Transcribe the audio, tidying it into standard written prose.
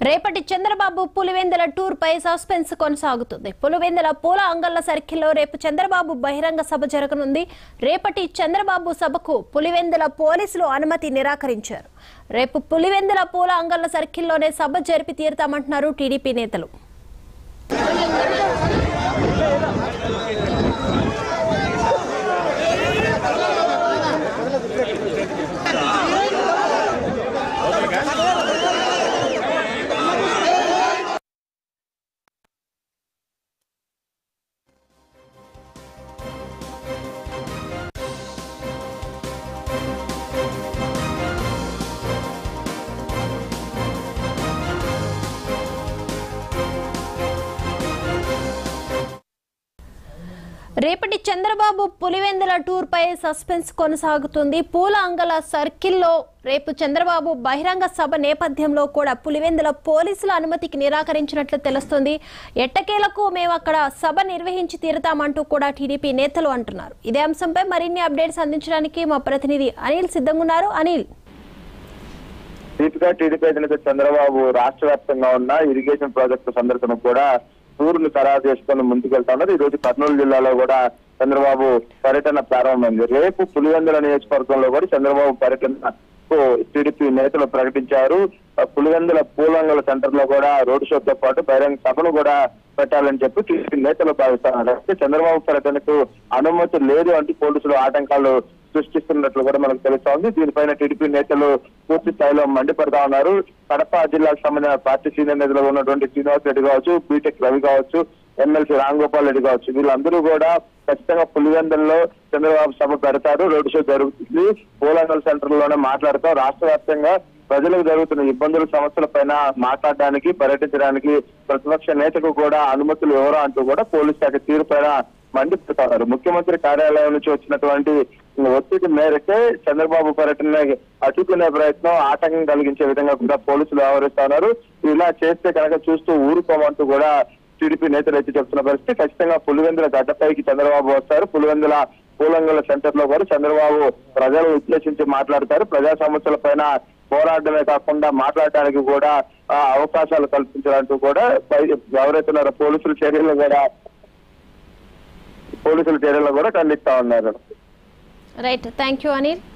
రేపటి చంద్రబాబు పులివెందుల టూర్ పై సస్పెన్స్ కొనసాగుతుంది. పులివెందుల పూల అంగళ్ళ సర్కిల్లో రేపు చంద్రబాబు బహిరంగ సభ జరగనుంది. రేపటి చంద్రబాబు సభకు పులివెందుల పోలీసులు అనుమతి నిరాకరించారు. రేపు పులివెందుల పూల అంగళ్ళ సర్కిల్లోనే సభ జరిపి తీరుతామంటున్నారు టీడీపీ నేతలు. రేపటి చంద్రబాబు పులివెందుల టూర్ పై సస్పెన్స్ కొనసాగుతుంది. పూల అంగల సర్కిల్లో రేపు చంద్రబాబు బహిరంగ సభ నేపథ్యంలో కూడా పులివెందుల పోలీసుల అనుమతికి నిరాకరించినట్లు తెలుస్తుంది. ఎట్టకేలకు మేము అక్కడ సభ నిర్వహించి తీరుతామంటూ కూడా టీడీపీ నేతలు అంటున్నారు. ఇదే అంశంపై మరిన్ని అప్డేట్స్ అందించడానికి మా ప్రతినిధి అనిల్ సిద్ధంగా ఉన్నారు. అనిల్, టీడీపీ అధినేత చంద్రబాబు రాష్ట్ర వ్యాప్తంగా ఉన్న ఇరిగేషన్ ప్రాజెక్టు సందర్శన కూడా టూర్ను ఖరారు చేసుకుని ముందుకెళ్తా ఉన్నారు. ఈ రోజు కర్నూలు జిల్లాలో కూడా చంద్రబాబు పర్యటన ప్రారంభమైంది. రేపు పులివెందుల నియోజకవర్గంలో కూడా చంద్రబాబు పర్యటనకు టీడీపీ నేతలు ప్రకటించారు. పులివెందుల పూలంగల సెంటర్ లో కూడా రోడ్ షోతో పాటు బహిరంగ సభను కూడా పెట్టాలని చెప్పి టీడీపీ నేతలు భావిస్తున్నారు. అయితే చంద్రబాబు పర్యటనకు అనుమతి లేదు అంటూ పోలీసులు ఆటంకాలు సృష్టిస్తున్నట్లు కూడా మనకు తెలుస్తోంది. దీనిపైన టీడీపీ నేతలు పూర్తి స్థాయిలో మండిపడతా ఉన్నారు. కడప జిల్లాకు సంబంధించిన పార్టీ సీనియర్ నేతలు ఉన్నటువంటి శ్రీనివాస్ రెడ్డి కావచ్చు, బీటెక్ రవి కావచ్చు, ఎమ్మెల్సీ రాంగోపాల్ రెడ్డి కావచ్చు, వీళ్ళందరూ కూడా ఖచ్చితంగా పులివెందుల్లో చంద్రబాబు సభ పెడతారు. రోడ్ షో జరుగుతుంది. పూలంగల్ సెంటర్ లోనే మాట్లాడుతూ రాష్ట్ర వ్యాప్తంగా ప్రజలకు జరుగుతున్న ఇబ్బందుల సమస్యల పైన మాట్లాడడానికి, పర్యటించడానికి ప్రతిపక్ష నేతకు కూడా అనుమతులు ఎవరో అంటూ కూడా పోలీస్ శాఖ తీరు పైన మండిస్తున్నారు. ముఖ్యమంత్రి కార్యాలయం నుంచి వచ్చినటువంటి ఒత్తిడి మేరకే చంద్రబాబు పర్యటన అడ్డుకునే ప్రయత్నం, ఆటంకం కలిగించే విధంగా కూడా పోలీసులు వ్యవహరిస్తున్నారు. ఇలా చేస్తే కనుక చూస్తూ ఊరుకోమంటూ కూడా టీడీపీ నేతలు ఎత్తి చెప్తున్న పరిస్థితి. ఖచ్చితంగా పులివెందుల గడ్డపైకి చంద్రబాబు వస్తారు. పులివెందుల పూలంగల సెంటర్ లో కూడా చంద్రబాబు ప్రజలు ఉద్దేశించి మాట్లాడతారు. ప్రజా సమస్యల పైన పోరాడమే కాకుండా మాట్లాడడానికి కూడా అవకాశాలు కల్పించాలంటూ కూడా ఎవరైతున్నారో పోలీసుల చర్యలు కూడా ఖండిస్తా ఉన్నారు. Right, thank you Anil.